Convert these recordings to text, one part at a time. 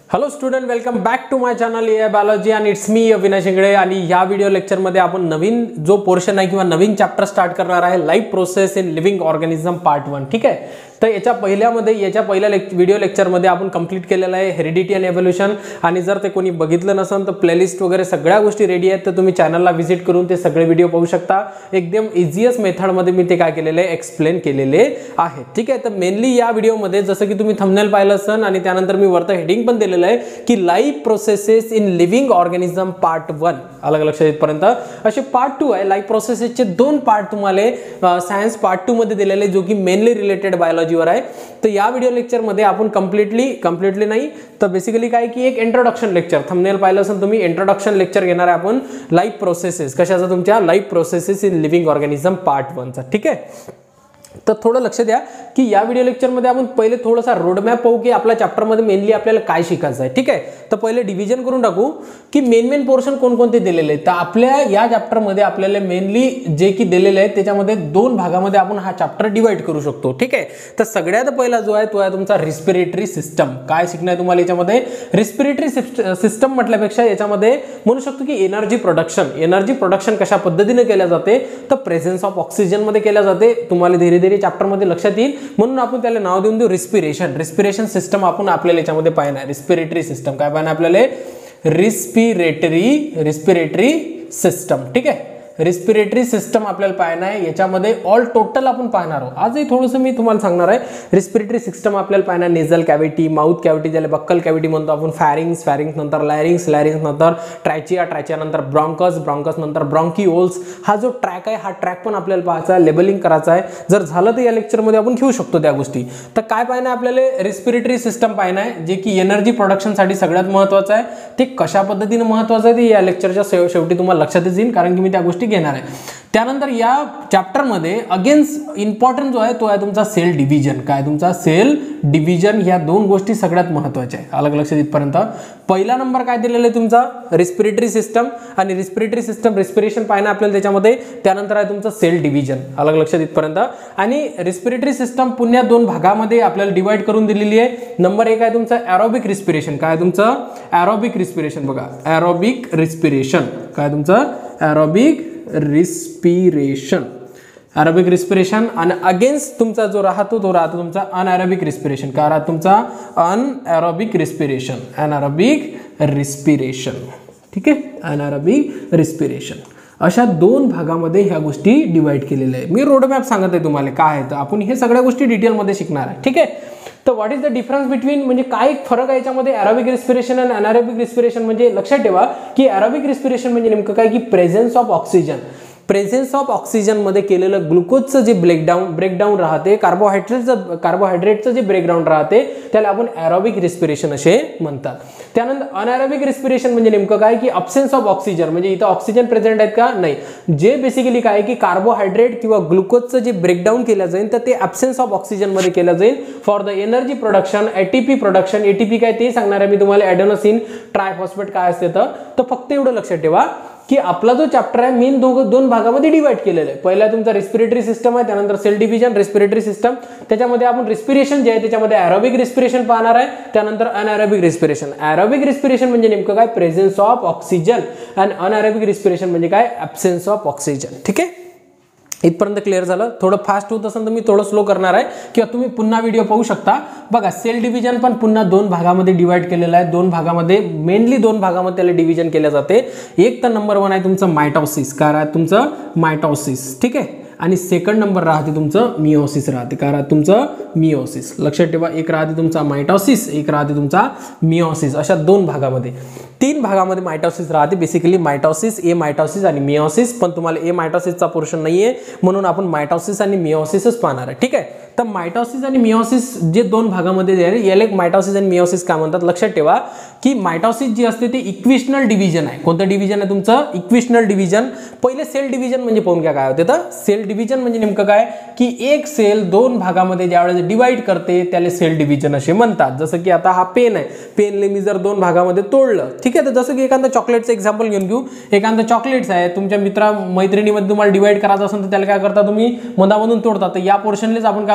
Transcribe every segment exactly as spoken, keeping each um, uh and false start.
Hello student, welcome back to my channel A I biology आणि it's me Avinash Ingle. आणि या video लेक्चरमध्ये आपण नवीन जो पोर्शन आहे किंवा नवीन चॅप्टर स्टार्ट करणार आहे, life process in living organism part one. ठीक आहे, तर याच्या पहिल्यामध्ये याच्या पहिल्या लेक व्हिडिओ लेक्चरमध्ये आपण कंप्लीट केलेलं आहे हेरिडिटी अँड एव्होल्यूशन. आणि जर ते कोणी बघितलं नसेल तर प्लेलिस्ट वगैरे सगळ्या गोष्टी रेडी आहेत, तर तुम्ही चॅनलला व्हिजिट करून ते सगळे व्हिडिओ पाहू शकता. एकदम इझिएस्ट मेथडमध्ये मी ते काय केलेले आहे, एक्सप्लेन केलेले आहे. ठीक आहे, तर मेनली या व्हिडिओमध्ये जसं की तुम्ही थंबनेल पाहिलं असेल आणि त्यानंतर मी वरतं हेडिंग पण दिलेलं आहे की life processes in living organism part one. अलग लक्षात येतपर्यंत असे पार्ट टू आहे. लाईफ प्रोसेसेसचे दोन पार्ट तुम्हाला सायन्स पार्ट टू मध्ये दिलेले, जो की मेनली रिलेटेड बायोलॉजीवर आहे. तर या व्हिडिओ लेक्चरमध्ये आपण कम्प्लिटली कम्प्लिटली नाही तर बेसिकली काय की एक इंट्रोडक्शन लेक्चर, थंबनेल पाहिलं असेल तुम्ही, इंट्रोडक्शन लेक्चर घेणार आहे आपण लाईफ प्रोसेसेस कशाचा, तुमच्या life processes in living organism part वनचा. ठीक आहे, तर थोडं लक्ष द्या की या व्हिडिओ लेक्चरमध्ये आपण पहिले थोडासा रोडमॅप पाहू की आपल्या चॅप्टरमध्ये मेनली आपल्याला काय शिकायचं आहे. ठीक आहे, तर पहिले डिव्हिजन करून टाकू की मेन मेन पोर्शन कोणकोणते दिलेले आहेत. तर आपल्या या चॅप्टरमध्ये आपल्याला मेनली जे की दिलेले आहेत त्याच्यामध्ये दोन भागामध्ये आपण हा चॅप्टर डिवाइड करू शकतो. ठीक आहे, तर सगळ्यात पहिला जो आहे तो आहे तुमचा रिस्पिरेटरी सिस्टम. काय शिकणार तुम्हाला याच्यामध्ये, रिस्पिरेटरी सिस्टम म्हटल्यापेक्षा याच्यामध्ये म्हणू शकतो की एनर्जी प्रोडक्शन. एनर्जी प्रोडक्शन कशा पद्धतीने केल्या जाते, तर प्रेझेन्स ऑफ ऑक्सिजन मध्ये केल्या जाते. तुम्हाला धीरे धीरे चॅप्टर मध्ये लक्षात येईल, म्हणून आपण त्याला नाव देऊन देऊ रिस्पिरेशन. रिस्पिरेशन सिस्टम आपण आपल्याला याच्यामध्ये पाहणार. रिस्पिरेटरी सिस्टम काय पाहणार आपल्याला, रिस्पिरेटरी रिस्पिरेटरी सिस्टम. ठीक आहे, रिस्पिरेटरी सिस्टम आपल्याला पाहणं आहे. याच्यामध्ये ऑल टोटल आपण पाहणार आहोत. आजही थोडंसं मी तुम्हाला सांगणार आहे. रिस्पिरेटरी सिस्टम आपल्याला पाहणार नेझल कॅव्हिटी, माउथ कॅव्हिटी, ज्याला बक्कल कॅव्हिटी म्हणतो आपण, फॅरिंग्स, फॅरिंग्स नंतर लॅरिंग्स, लॅरिंग्स नंतर ट्रॅचिया, ट्रॅचिया नंतर ब्रॉन्कस, ब्रॉन्कस नंतर ब्रॉन्किओल्स. हा जो ट्रॅक आहे हा ट्रॅक पण आपल्याला पाहायचा आहे, लेबलिंग करायचं आहे. जर झालं तर या लेक्चरमध्ये आपण घेऊ शकतो त्या गोष्टी. तर काय पाहणं आपल्याला, रिस्पिरेटरी सिस्टम पाहणं आहे, जे की एनर्जी प्रोडक्शनसाठी सगळ्यात महत्त्वाचं आहे. ते कशा पद्धतीने महत्त्वाचं आहे ते या लेक्चरच्या शेवटी तुम्हाला लक्षातच येईल, कारण की मी त्या गोष्टी घेणार आहे. त्यानंतर या चॅप्टरमध्ये अगेन्स्ट इम्पॉर्टंट जो आहे तो आहे तुमचा सेल डिव्हिजन. काय तुमचा सेल डिव्हिजन, ह्या दोन गोष्टी सगळ्यात महत्त्वाच्या आहे. अलग लक्षात येतपर्यंत पहिला नंबर काय दिलेला आहे तुमचा, रिस्पिरेटरी सिस्टम. आणि रिस्पिरेटरी सिस्टम रिस्पिरेशन पाहणं आपल्याला त्याच्यामध्ये. त्यानंतर आहे तुमचं सेल डिव्हिजन. अलग लक्षात येतपर्यंत. आणि रिस्पिरेटरी सिस्टम पुन्हा दोन भागामध्ये आपल्याला डिवाइड करून दिलेली आहे. नंबर एक आहे तुमचं एरोबिक रिस्पिरेशन. काय तुमचं एरोबिक रिस्पिरेशन, बघा एरोबिक रिस्पिरेशन. काय तुमचं एरोबिक रिस्पिरेशन. Aerobic respiration. आणि अगेन्स्ट तुमचा जो राहतो तो राहतो तुमचा अनएरोबिक रिस्पिरेशन. काय राहतो तुमचा अनएरोबिक रिस्पिरेशन, अनएरोबिक रिस्पिरेशन. ठीक आहे, अनएरोबिक रिस्पिरेशन. अशा दोन भागामध्ये ह्या गोष्टी डिवाइड केलेल्या आहे. मी रोडमॅप सांगत आहे तुम्हाला काय आहे, तर आपण हे सगळ्या गोष्टी डिटेलमध्ये शिकणार आहे. ठीक आहे, तर what is the difference between, म्हणजे काय फरक आहे याच्यामध्ये एरोबिक रिस्पिरेशन आणि अनएरोबिक रिस्पिरेशन. म्हणजे लक्षात ठेवा की एरोबिक रिस्पिरेशन म्हणजे नेमकं काय की presence of oxygen. Presence of oxygen मध्ये केलेलं ग्लुकोजचं जे ब्रेकडाऊन ब्रेकडाऊन राहते, कार्बोहायड्रेटचं कार्बोहायड्रेटचं जे ब्रेकडाऊन राहते त्याला आपण एरोबिक रिस्पिरेशन असे म्हणतात. त्यानंतर अनएरोबिक रिस्पिरेशन म्हणजे नेमकं काय की अब्सेन्स ऑफ ऑक्सिजन. म्हणजे इथं ऑक्सिजन प्रेझेंट आहेत का, नाही. जे बेसिकली काय की कार्बोहायड्रेट किंवा ग्लुकोजचं जे ब्रेकडाऊन केलं जाईल तर ते अब्सेन्स ऑफ ऑक्सिजन मध्ये केलं जाईल for the energy production, ATP production. ATP काय ते सांगणार आहे मी तुम्हाला, ॲडेनोसिन ट्रायफॉस्फेट काय असते. तर फक्त एवढं लक्षात ठेवा की आपला जो चॅप्टर आहे मेन दोन दोन भागामध्ये डिवाइड केलेला आहे. पहिला तुमचा रिस्पिरेटरी सिस्टम आहे, त्यानंतर सेल डिव्हिजन. रिस्पिरेटरी सिस्टम त्याच्यामध्ये आपण रिस्पिरेशन जे आहे त्याच्यामध्ये एरोबिक रिस्पिरेशन पाहणार आहे, त्यानंतर अनएरोबिक रिस्पिरेशन. एरोबिक रिस्पिरेशन म्हणजे नेमकं काय, प्रेझेन्स ऑफ ऑक्सिजन. आणि अनएरोबिक रिस्पिरेशन म्हणजे काय, ॲब्सेन्स ऑफ ऑक्सिजन. ठीक आहे, इथपर्यंत क्लिअर झालं. थोडं फास्ट होत असेल तर मी थोडं स्लो करणार आहे किंवा तुम्ही पुन्हा व्हिडिओ पाहू शकता. बघा सेल डिव्हिजन पण पुन्हा दोन भागामध्ये डिवाइड केलेलं आहे. दोन भागामध्ये मेनली दोन भागामध्ये त्याला डिव्हिजन केले जाते. एक तर नंबर वन आहे तुमचं मायटॉसिस. काय राहते तुमचं मायटॉसिस. ठीक आहे, आणि सेकंड नंबर राहते तुमचं मिओसिस राहते. काय राहते तुमचं मिओसिस. लक्षात ठेवा, एक राहते तुमचा मायटॉसिस, एक राहते तुमचा मिओसिस. अशा दोन भागामध्ये, तीन भागामध्ये मायटॉसिस राहते. बेसिकली मायटॉसिस, ए मायटॉसिस आणि मिओसिस. पण तुम्हाला ए मायटॉसिसचा पोर्शन नाहीये म्हणून आपण मायटॉसिस आणि मिओसिसच पाहणार आहे. ठीक आहे, तर मायटॉसिस आणि मिओसिस जे दोन भागामध्ये आहे याला एक मायटॉसिस आणि मिओसिस काय म्हणतात. लक्षात ठेवा की मायटॉसिस जी असते ते इक्विशनल डिव्हिजन आहे. कोणतं डिव्हिजन आहे तुमचं, इक्विशनल डिव्हिजन. पहिले सेल डिव्हिजन म्हणजे पाहून घ्या काय होते. तर सेल डिव्हिजन म्हणजे नेमकं काय की एक सेल दोन भागामध्ये ज्यावेळेस डिवाइड करते त्याला सेल डिव्हिजन असे म्हणतात. जसं की आता हा पेन आहे, पेनले मी जर दोन भागामध्ये तोडलं, ठीक आहे, तर जसं की एखादं चॉकलेटचं एक्झाम्पल घेऊन घेऊ. एखादं चॉकलेट्स आहे, तुमच्या मित्रा मैत्रिणीमध्ये तुम्हाला डिवाइड करायचं असेल तर त्याला काय करता तुम्ही मधामधून तोडता. तर या पोर्शनलेच आपण काय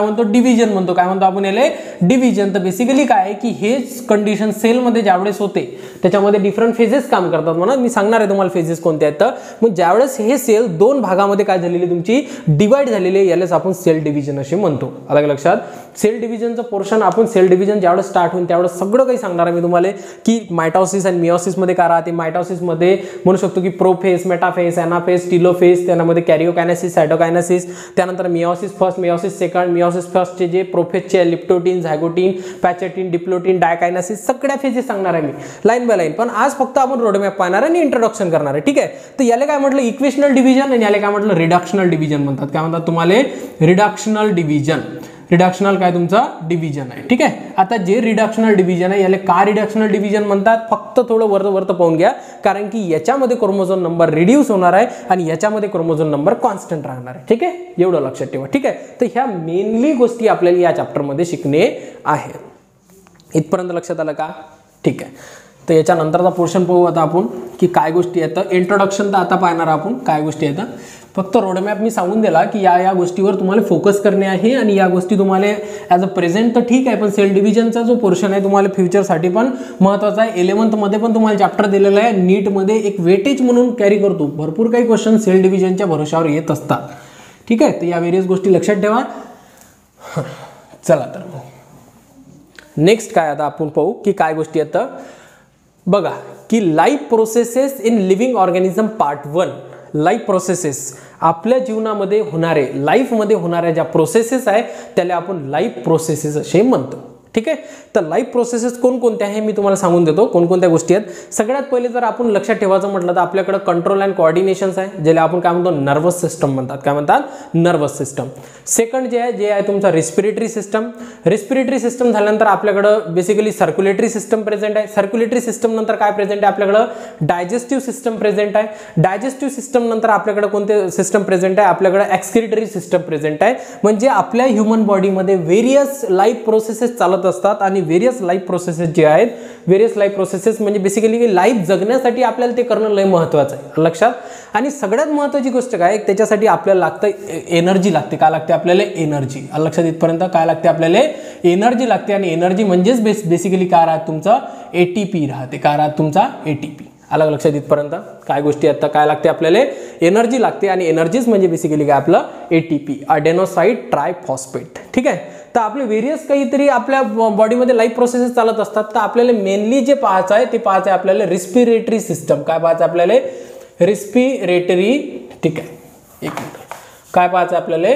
म्हणतो डिव्हिजन म्हणतो, काय म्हणतो आपण याला डिव्हिजन. तर बेसिकली काय आहे की हेच कंडिशन सेलमध्ये ज्यावेळेस होते त्याच्यामध्ये डिफरंट फेजेस काम करतात म्हणा. मी सांगणार आहे तुम्हाला फेजेस कोणते आहेत. तर मग ज्यावेळेस हे सेल दोन भागामध्ये काय झालेली तुमची डिवाइड झालेली यालाच आपण सेल डिव्हिजन असे म्हणतो. अलग लक्षात. सेल डिव्हिजनचं पोर्शन आपण सेल डिव्हिजन ज्यावेळेस स्टार्ट होईल त्यावेळेस सगळं काही सांगणार आहे मी तुम्हाला की मायटॉसिस आणि मिओसिस मध्ये काय राहते. मायटॉसिस मध्ये म्हणू शकतो की प्रोफेज, मेटाफेज, एनाफेज, टिलोफेज, त्यामध्ये कॅरिओकायनेसिस, सायटोकायनेसिस, त्यानंतर meiosis first, meiosis second, meiosis फर्स्टचे जे प्रोफेजचे लिप्टोटीन, झायगोटीन, पॅचेटिन, डिप्लोटीन, डायकायनेसिस सगळ्या फेजेस सांगणार आहे मी लाईन बाय लाईन. पण आज फक्त आपण रोडमॅप पाहणार आहे आणि इंट्रोडक्शन करणार आहे. ठीक आहे. तर याला काय म्हटलं इक्वेशनल डिव्हिजन आणि याला काय म्हटलं रिडक्शनल डिव्हिजन म्हणतात. काय म्हणतात तुम्हाला रिडक्शनल डिव्हिजन. रिडक्शनल काय तुमचा डिव्हिजन आहे. ठीक आहे. आता जे रिडक्शनल डिव्हिजन आहे याला का रिडक्शनल डिव्हिजन म्हणतात फक्त थोडं वरत वरत पाहून घ्या, कारण की याच्यामध्ये क्रोमोझोम नंबर रिड्यूस होणार आहे आणि याच्यामध्ये क्रोमोझोम नंबर कॉन्स्टंट राहणार आहे. ठीक आहे. एवढं लक्षात ठेवा. ठीक आहे. तर ह्या मेनली गोष्टी आपल्याला या चॅप्टरमध्ये शिकणे आहे. इथपर्यंत लक्षात आलं का? ठीक आहे. तर याच्यानंतरचा पोर्शन पाहू आता आपण की काय गोष्टी आहेत. तर इंट्रोडक्शन तर आता पाहणार आपण काय गोष्टी आहेत. फक्त रोडमॅप मी सांगून दिला की या या गोष्टीवर तुम्हाला फोकस करणे आहे आणि या गोष्टी तुम्हाला ॲज अ प्रेझेंट तर ठीक आहे, पण सेल डिव्हिजनचा जो पोर्शन आहे तुम्हाला फ्युचरसाठी पण महत्त्वाचा आहे. इलेव्हन्थमध्ये पण तुम्हाला चॅप्टर दिलेला आहे. नीटमध्ये एक वेटेज म्हणून कॅरी करतो. भरपूर काही क्वेश्चन सेल डिव्हिजनच्या भरोशावर येत असतात. ठीक आहे. तर या वेरियस गोष्टी लक्षात ठेवा. चला तर नेक्स्ट काय आता आपण पाहू की काय गोष्टी आहेत. बघा की life processes in living organism part one. Life processes आपल्या जीवनामध्ये होणारे लाईफमध्ये होणाऱ्या ज्या प्रोसेसेस आहे त्याला आपण लाईफ प्रोसेसेस असे म्हणतो. ठीक आहे. तर लाईफ प्रोसेसेस कोणकोणत्या आहे मी तुम्हाला सांगून देतो कोणकोणत्या गोष्टी आहेत. सगळ्यात पहिले जर आपण लक्षात ठेवायचं म्हटलं तर आपल्याकडे कंट्रोल अँड कोऑर्डिनेशन्स आहे ज्याला आपण काय म्हणतो नर्वस सिस्टम म्हणतात. काय म्हणतात? Nervous system. सेकंड जे आहे जे आहे तुमचा रिस्पिरेटरी सिस्टम. रिस्पिरेटरी सिस्टम झाल्यानंतर आपल्याकडं बेसिकली सर्क्युलेटरी सिस्टम प्रेझेंट आहे. सर्क्युलेटरी सिस्टम नंतर काय प्रेझेंट आहे आपल्याकडं डायजेस्टिव्ह सिस्टम प्रेझेंट आहे. डायजेस्टिव्ह सिस्टम नंतर आपल्याकडे कोणते सिस्टम प्रेझेंट आहे आपल्याकडे एक्सक्रिटरी सिस्टम प्रेझेंट आहे. म्हणजे आपल्या ह्युमन बॉडीमध्ये व्हेरियस लाईफ प्रोसेसेस चालत असतात आणि व्हेरियस लाईफ प्रोसेसेस जे आहेत व्हेरियस लाईफ प्रोसेसेस म्हणजे बेसिकली लाईफ जगण्यासाठी आपल्याला ते करणं लय महत्त्वाचं आहे लक्षात. आणि सगळ्यात महत्त्वाची गोष्ट काय त्याच्यासाठी आपल्याला लागतं एनर्जी लागते. काय लागते आपल्याला? एनर्जी. लक्षात इथपर्यंत काय लागते आपल्याला? एनर्जी लागते. आणि एनर्जी म्हणजेच बेस बेसिकली काय राहत तुमचं एटीपी राहते. काय राहत तुमचा एटीपी. अलग लक्षात इथपर्यंत काय गोष्टी आता काय लागते आपल्याला? एनर्जी लागते. आणि एनर्जीज म्हणजे बेसिकली काय आपलं एटीपी अडेनोसाईड ट्रायफॉस्फेट. ठीक आहे. तर आपले व्हेरियस काहीतरी आपल्या बॉडीमध्ये लाईफ प्रोसेसेस चालत असतात. तर आपल्याला मेनली जे पाहायचं आहे ते पाहायचं आहे आपल्याला रिस्पिरेटरी सिस्टम. काय पाहायचं आपल्याला? रिस्पिरेटरी. ठीक आहे. एक मिनिट. काय पाहायचं आपल्याला?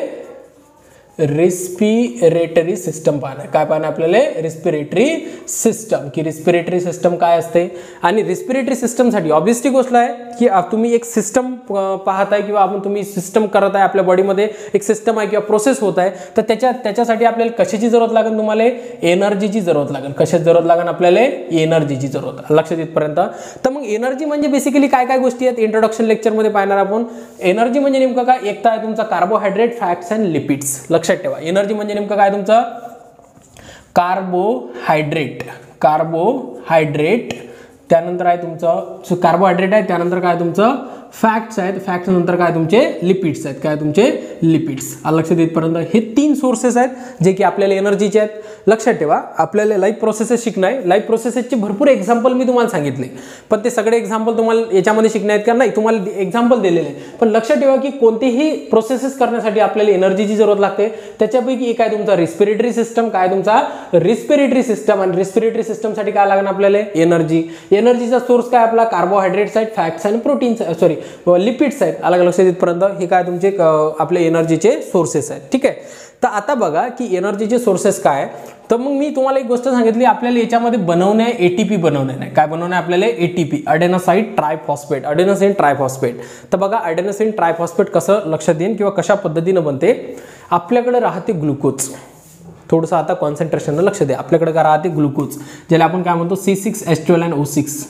रिस्पिरेटरी सिस्टम पाहणं. काय पाहणं आपल्याला? Respiratory system. की रिस्पिरेटरी सिस्टम काय असते. आणि रिस्पिरेटरी सिस्टमसाठी ऑब्वियसली गोष्ट आहे की तुम्ही एक सिस्टम पाहताय किंवा आपण तुम्ही सिस्टम करत आहे आपल्या बॉडीमध्ये एक सिस्टम आहे किंवा प्रोसेस होत आहे. तर त्याच्या त्याच्यासाठी आपल्याला कशाची जरूरत लागेल? तुम्हाला एनर्जीची जरूरत लागेल. कशाची जरूरत लागेल आपल्याला? एनर्जीची जरूरत. लक्षात इथपर्यंत. तर मग एनर्जी म्हणजे बेसिकली काय काय गोष्टी आहेत इंट्रोडक्शन लेक्चरमध्ये पाहणार आपण. एनर्जी म्हणजे नेमकं काय? एक तर आहे तुमचा कार्बोहायड्रेट, फॅट्स अँड लिपिड्स. लक्षात ठेवा. एनर्जी म्हणजे नेमकं काय तुमचं? कार्बोहायड्रेट. कार्बोहायड्रेट त्यानंतर आहे तुमचं कार्बोहायड्रेट आहे. त्यानंतर काय तुमचं फॅक्ट्स आहेत. फॅक्ट्स नंतर काय तुमचे लिपिड्स आहेत. काय तुमचे लिपिड्स. लक्षात येतपर्यंत हे तीन सोर्सेस आहेत जे की आपल्याला एनर्जीचे आहेत. लक्षात ठेवा. आपल्याला लाईफ प्रोसेसेस शिकणं आहे. लाईफ प्रोसेसेसचे भरपूर एक्झाम्पल मी तुम्हाला सांगितले, पण ते सगळे एक्झाम्पल तुम्हाला याच्यामध्ये शिकणे आहेत का? नाही. तुम्हाला एक्झाम्पल दिलेले आहे. पण लक्षात ठेवा की कोणतेही प्रोसेसेस करण्यासाठी आपल्याला एनर्जीची जरूरत लागते. त्याच्यापैकी एक आहे तुमचा रिस्पिरेटरी सिस्टम. काय तुमचा? Respiratory system. आणि रिस्पिरेटरी सिस्टमसाठी काय लागणार आपल्याला? एनर्जी. एनर्जीचा सोर्स काय आपला? कार्बोहायड्रेट्स आहेत, फॅट्स आणि प्रोटीन्स सॉरी लिपिड्स आहेत. अलग लक्षात येतपर्यंत हे काय तुमचे आपले एनर्जीचे सोर्सेस आहेत. ठीक आहे. तर आता बघा की एनर्जीचे सोर्सेस काय. तर मग मी तुम्हाला एक गोष्ट सांगितली आपल्याला याच्यामध्ये बनवणे एटीपी बनवणे नाही. काय बनवणे आपल्याला? ATP adenoside triphosphate. Adenosine triphosphate. तर बघा अडेनोसिन ट्रायफॉस्फेट कसं लक्षात येईल किंवा कशा पद्धतीनं बनते. आपल्याकडे राहते ग्लुकोज. थोडंसं आता कॉन्सन्ट्रेशन लक्ष द्या. आपल्याकडे काय राहते? ग्लुकोज, ज्याला आपण काय म्हणतो C six H twelve and O six.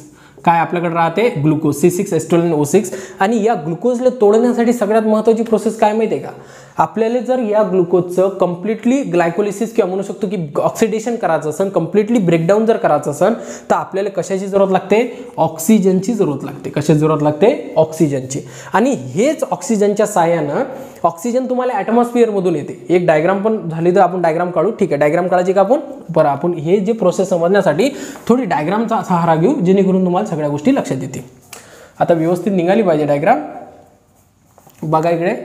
काय आपल्याकडे राहते glucose C six S twelve O six. आणि या ग्लुकोजला तोडण्यासाठी सगळ्यात महत्त्वाची प्रोसेस काय माहिती आहे का, आपल्याला जर या ग्लुकोजचं कम्प्लिटली ग्लायकोलिसिस किंवा म्हणू शकतो की ऑक्सिडेशन करायचं असेल, कम्प्लिटली ब्रेकडाऊन जर करायचं असेल तर आपल्याला कशाची जरूरत लागते, ऑक्सिजनची जरूरत लागते. कशाची जरूरत लागते, ऑक्सिजनची. आणि हेच ऑक्सिजनच्या साहाय्यानं ऑक्सिजन तुम्हाला ॲटमॉस्फिअर मधून येते. एक डायग्राम पण झाली तर आपण डायग्राम काढू. ठीक आहे, डायग्राम काढायची का आपण, बरं आपण हे जे प्रोसेस समजण्यासाठी थोडी डायग्रामचा सहारा घेऊ जेणेकरून तुम्हाला सगळ्या गोष्टी लक्षात येतील. आता व्यवस्थित निघाली पाहिजे डायग्राम. बघा इकडे,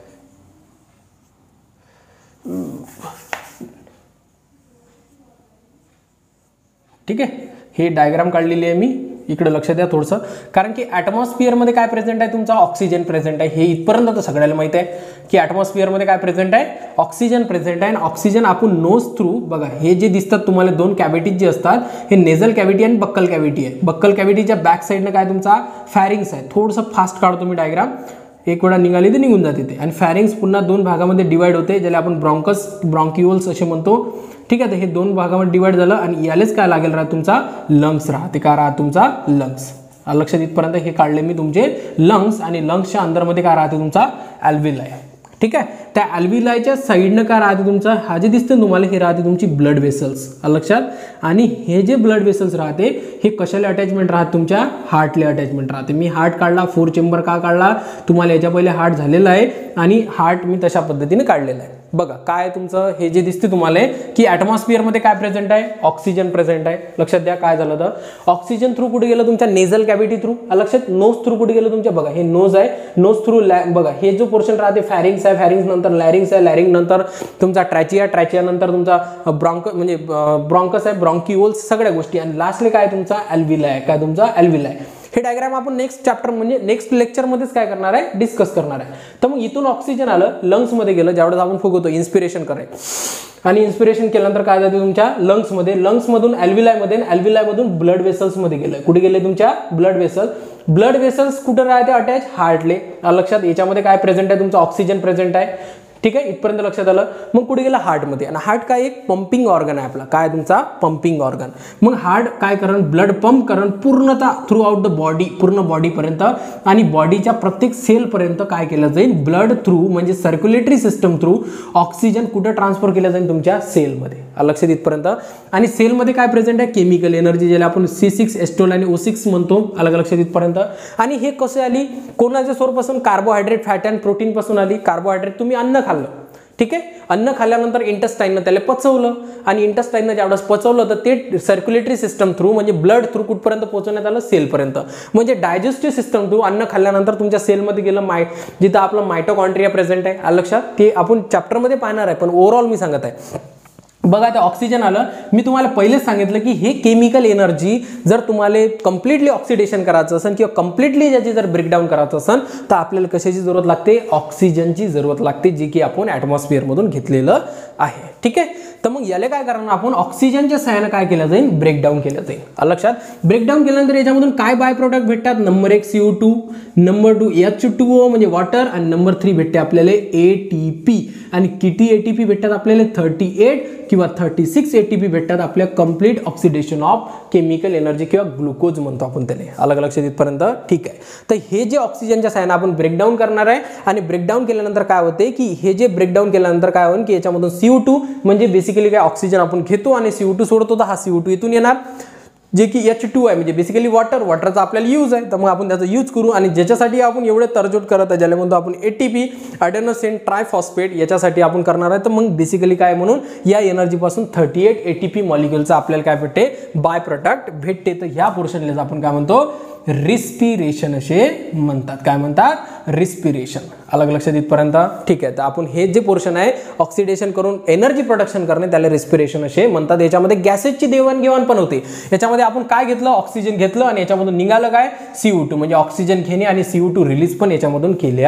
ठीक आहे, हे डायग्राम काढलेली आहे मी. इकडे लक्ष द्या थोडंसं, कारण की ॲटमॉस्फिअरमध्ये काय प्रेझेंट आहे, तुमचा ऑक्सिजन प्रेझेंट आहे. हे इथपर्यंत तर सगळ्याला माहिती आहे की ॲटमॉस्फिअरमध्ये काय प्रेझेंट आहे, ऑक्सिजन प्रेझेंट आहे. आणि ऑक्सिजन आपण नोज थ्रू, बघा हे जे दिसतात तुम्हाला दोन कॅव्हिटीज जे असतात, हे नेझल कॅव्हिटी आणि बक्कल कॅव्हिटी आहे. बक्कल कॅव्हिटीच्या बॅक साईडनं काय तुमचा फॅरिंग्स आहे. थोडंसं फास्ट काढतो मी डायग्राम, एक वेळा निघाली तर निघून जाते ते. आणि फॅरिंग्स पुन्हा दोन भागामध्ये डिवाइड होते, ज्याला आपण ब्रॉन्कस ब्रॉन्क्युल्स असे म्हणतो. ठीक आहे, तर हे दोन भागामध्ये डिवाइड झालं आणि यालेच काय लागेल राहत, तुमचा लंग्स राहते. का राहत तुमचा लंग्स. लक्षात इथपर्यंत हे काढले मी तुमचे लंग्स. आणि लंग्सच्या अंदरमध्ये काय राहते तुमचा ॲल्व्हिलाई. ठीक आहे, त्या ॲल्व्हिलायच्या साईडनं काय राहते तुमचा, हा जे दिसतं तुम्हाला हे राहते तुमची ब्लड वेसल्स. लक्षात. आणि हे जे ब्लड वेसल्स राहते हे कशाला अटॅचमेंट राहते, तुमच्या हार्टला अटॅचमेंट राहते. मी हार्ट काढला, फोर चेंबर का काढला, तुम्हाला याच्या पहिले हार्ट झालेला आहे आणि हार्ट मी तशा पद्धतीने काढलेला आहे. बघा काय तुमचं हे जे दिसते तुम्हाला की ॲटमॉस्फिअरमध्ये काय प्रेझेंट आहे, ऑक्सिजन प्रेझेंट आहे. लक्षात द्या काय झालं तर ऑक्सिजन थ्रू कुठे गेलं, तुमच्या नेझल कॅव्हिटी थ्रू. लक्षात. नोज थ्रू कुठे गेलं तुमच्या, बघा हे नोज आहे, नोज थ्रू बघा हे जो पोर्शन राहते फॅरिंग्स आहे, फॅरिंग्स नंतर लॅरिंग्स आहे, लॅरिंग नंतर तुमचा ट्रॅचिया, ट्रॅचिया नंतर तुमचा ब्रॉन्क म्हणजे ब्रॉन्कस आहे, ब्रॉन्क्युल्स सगळ्या गोष्टी. आणि लास्टली काय तुमचा ॲल्व्हिलाई आहे. काय तुमचा ॲल्व्हिलाई. हे डायग्राम आपण नेक्स्ट चॅप्टर म्हणजे नेक्स्ट लेक्चरमध्येच काय करणार आहे, डिस्कस करणार आहे. तर मग इथून ऑक्सिजन आलं, लंग्समध्ये गेलं, ज्यावेळेस आपण फुगवतो इन्स्पिरेशन करायचं आणि इन्स्पिरेशन केल्यानंतर काय जाते तुमच्या लंग्समध्ये, लंग्समधून ॲल्व्हिलायमध्ये, ॲल्व्हिलायमधून ब्लड वेसल्समध्ये गेलं. कुठे गेले तुमच्या ब्लड वेसल्स. ब्लड वेसल्स कुठे राहते अटॅच, हार्टले. लक्षात. याच्यामध्ये काय प्रेझेंट आहे तुमचा ऑक्सिजन प्रेझेंट आहे. ठीक आहे, इथपर्यंत लक्षात आलं. मग कुठे गेला हार्टमध्ये. आणि हार्ट काय एक पंपिंग ऑर्गन आहे आपला. काय तुमचा पंपिंग ऑर्गन. मग हार्ट काय करण, ब्लड पंप करण पूर्णतः थ्रू आउट द बॉडी, पूर्ण बॉडीपर्यंत. आणि बॉडीच्या प्रत्येक सेलपर्यंत काय केलं जाईल, ब्लड थ्रू म्हणजे सर्क्युलेटरी सिस्टम थ्रू ऑक्सिजन कुठं ट्रान्सफर केलं जाईल, तुमच्या सेलमध्ये. लक्षात इथपर्यंत. आणि सेलमध्ये काय प्रेझेंट आहे, केमिकल एनर्जी, ज्याला आपण सी सिक्स एस ट्वेल्व आणि ओ सिक्स म्हणतो. अलग लक्षात इथपर्यंत. आणि हे कसे आली, कोणाच्या सोर्सपासून, कार्बोहायड्रेट, फॅट अँड प्रोटीन पासून आली. कार्बोहायड्रेट तुम्ही अन्न खाल्लं. ठीक आहे, अन्न खाल्ल्यानंतर इंटेस्टाईननं त्याला पचवलं आणि इंटेस्टाईननं ज्यावेळेस पचवलं तर ते सर्क्युलेटरी सिस्टम थ्रू म्हणजे ब्लड थ्रू कुठपर्यंत पोहोचवण्यात आलं, सेलपर्यंत. म्हणजे डायजेस्टिव्ह सिस्टम थ्रू अन्न खाल्ल्यानंतर तुमच्या सेलमध्ये गेलं, माय जिथं आपलं मायटोकॉन्ड्रिया प्रेझेंट आहे. लक्षात. ते आपण चॅप्टरमध्ये पाहणार आहे, पण ओव्हरऑल मी सांगत आहे. बघा आता ऑक्सिजन आलं. मी तुम्हाला पहिलेच सांगितलं की हे केमिकल एनर्जी जर तुम्हाला कम्प्लिटली ऑक्सिडेशन करायचं असेल किंवा कम्प्लिटली ज्याची जर ब्रेकडाऊन करायचं असेल तर आपल्याला कशाची जरूरत लागते, ऑक्सिजनची जरूरत लागते, जी की आपण ॲटमॉस्फिअरमधून घेतलेलं आहे. ठीक आहे, तर मग याला काय करणार आपण, ऑक्सिजनच्या सहाय्याने काय केलं जाईल, ब्रेकडाऊन केलं जाईल. लक्षात. ब्रेकडाऊन केल्यानंतर याच्यामधून काय बाय प्रोडक्ट भेटतात, नंबर एक C O two, number two H two O म्हणजे वॉटर, आणि नंबर थ्री भेटते आपल्याला ए टी पी. आणि किती ए टी पी भेटतात आपल्याला, थर्टी एट किंवा thirty six A T P भेटतात आपल्या complete oxidation of chemical energy किंवा ग्लुकोज म्हणतो आपण त्याला. अलग लक्षात इथपर्यंत. ठीक आहे, तर हे जे ऑक्सिजनच्या सहाय्याने आपण ब्रेकडाऊन करणार आहे. आणि ब्रेकडाऊन केल्यानंतर काय होते की हे जे ब्रेकडाऊन केल्यानंतर काय होईल की याच्यामधून सी ओ टू म्हणजे बेसिकली काय ऑक्सिजन आपण घेतो आणि सी ओ टू सोडतो, तर हा सी ओ टू इथून येणार, जे की एच टू आहे म्हणजे बेसिकली वॉटर. वॉटरचा आपल्याला यूज आहे, तर मग आपण त्याचा यूज करू. आणि ज्याच्यासाठी आपण एवढे तरजोड करत आहे, ज्याला म्हणतो आपण एटीपी, ॲडेनोसिन ट्रायफॉस्फेट, याच्यासाठी आपण करणार आहे. तर मग बेसिकली काय म्हणून या एनर्जीपासून थर्टी एट एटीपी मॉलिक्युलचा आपल्याला काय भेटते, बाय प्रोडक्ट भेटते. तर ह्या पोर्शनला आपण काय म्हणतो, रिस्पिरेशन असे म्हणतात. काय म्हणतात, रिस्पिरेशन. अलग लक्षात इथपर्यंत. ठीक आहे, तर आपण हे जे पोर्शन आहे ऑक्सिडेशन करून एनर्जी प्रोडक्शन करणे त्याला रिस्पिरेशन असे म्हणतात. याच्यामध्ये गॅसेसची देवाणघेवाण पण होते. याच्यामध्ये आपण काय घेतलं, ऑक्सिजन घेतलं आणि याच्यामधून निघालं काय, सी ओ टू म्हणजे ऑक्सिजन घेणे आणि सी ओ टू रिलीज पण याच्यामधून केल्या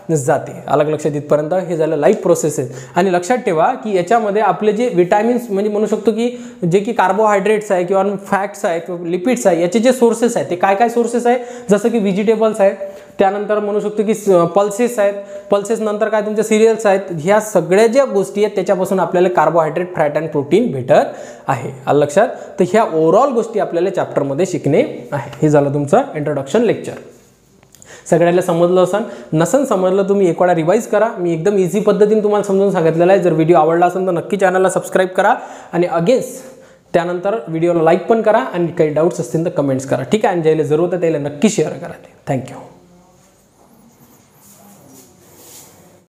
जाते. अलग लक्षात इथपर्यंत हे झालं लाईफ प्रोसेसेस. आणि लक्षात ठेवा की याच्यामध्ये आपले जे विटॅमिन्स म्हणजे म्हणू शकतो की जे की कार्बोहायड्रेट्स आहे किंवा फॅट्स आहे किंवा लिपिड्स आहे याचे जे सोर्सेस आहेत ते काय काय सोर्सेस आहे, जसं की व्हेजिटेबल्स आहेत, त्यानंतर म्हणू शकतो की पल्सेस आहेत, पल्सेस नंतर काय तुमचे सिरियल्स आहेत, ह्या सगळ्या ज्या गोष्टी आहेत त्याच्यापासून आपल्याला कार्बोहायड्रेट, फॅट अँड प्रोटीन भेटत आहे. आलं लक्षात. तर ह्या ओव्हरऑल गोष्टी आपल्याला चॅप्टरमध्ये शिकणे आहे. हे झालं तुमचं इंट्रोडक्शन लेक्चर. सगळ्याला समजलं असेल, नसन समजलं तुम्ही एक वेळा रिवाईज करा. मी एकदम इझी पद्धतीने तुम्हाला समजून सांगितलेलं आहे. जर व्हिडिओ आवडला असेल तर नक्की चॅनलला सबस्क्राईब करा आणि अगेन्स त्यानंतर व्हिडिओला लाईक पण करा आणि काही डाऊट्स असतील तर कमेंट्स करा. ठीक आहे. आणि ज्याला जरूरत आहे त्याला नक्की शेअर करा. थँक्यू.